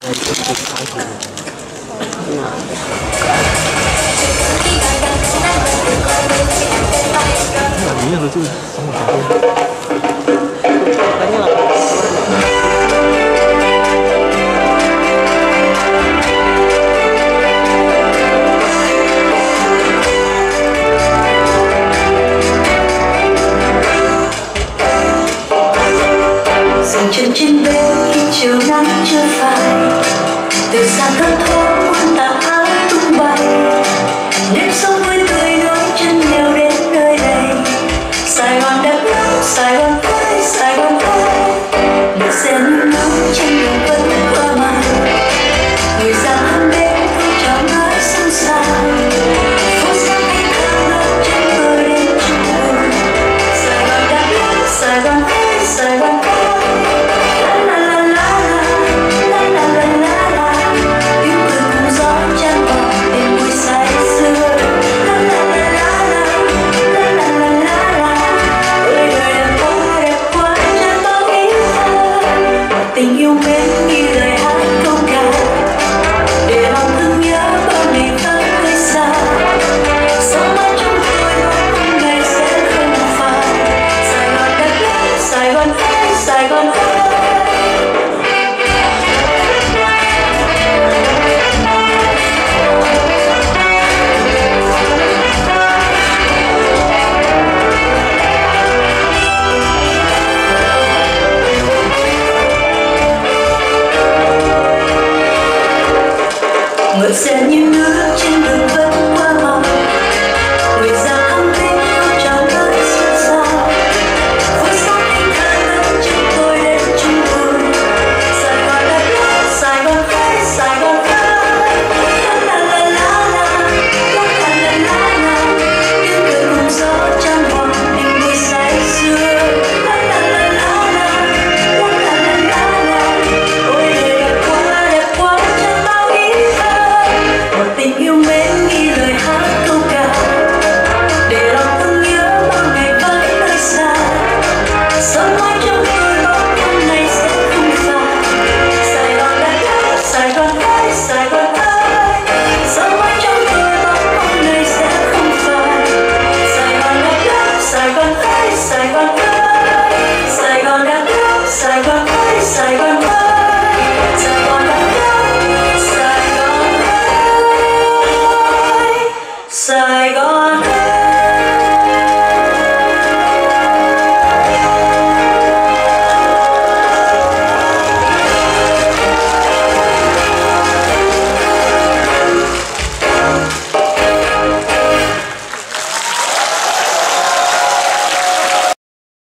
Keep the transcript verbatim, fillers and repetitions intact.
Ini lucu sama kamu. Dừng chân trên bến khi chiều nắng chưa phai, từ xa thơm thoáng muôn tà áo tung bay, đêm sông vui tươi nối chân nhau đến nơi đây. Sài Gòn đẹp lắm, Sài Gòn ơi, Sài Gòn ơi, một xe nắng nóng trên đường vẫn qua màn, người già hơn bên không chào nói xôn xao, phố xa cây thơm ngát trên bờ đêm trôi. Sài Gòn đẹp lắm, Sài Gòn ơi, Sài Gòn ơi. Tình yêu mến như lời hát câu ca, để lòng thương nhớ bao ngày vẫn hơi xa. Sống mãi trong tôi một ngày sẽ không phai. Sài Gòn đẹp lắm, Sài Gòn ơi, Sài Gòn ơi. Ngựa xe như nước